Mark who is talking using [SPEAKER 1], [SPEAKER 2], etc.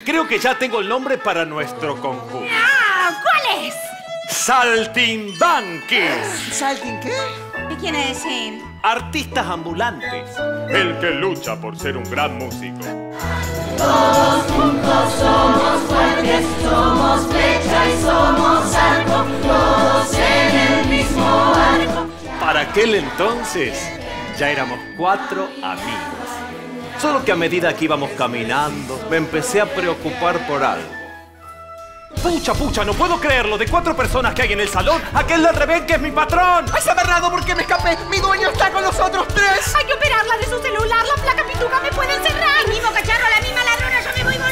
[SPEAKER 1] Creo que ya tengo el nombre para nuestro conjunto.
[SPEAKER 2] ¡Ah! ¿Cuál es?
[SPEAKER 1] ¡Saltimbanquis!
[SPEAKER 3] ¿Saltin qué?
[SPEAKER 2] ¿Qué quiere decir?
[SPEAKER 1] Artistas ambulantes. El que lucha por ser un gran músico.
[SPEAKER 4] Todos juntos somos fuertes, somos flecha y somos arco, todos en el mismo arco.
[SPEAKER 1] Para aquel entonces, ya éramos 4 amigos. Solo que a medida que íbamos caminando, me empecé a preocupar por algo. Pucha, no puedo creerlo. De 4 personas que hay en el salón, aquel del revés que es mi patrón.
[SPEAKER 3] ¡Ay, San Bernardo, por qué me escapé! ¡Mi dueño está con los otros 3!
[SPEAKER 2] Hay que operarla de su celular. La placa pituca me puede encerrar. El mismo cacharro, la misma ladrona. Yo me voy volando.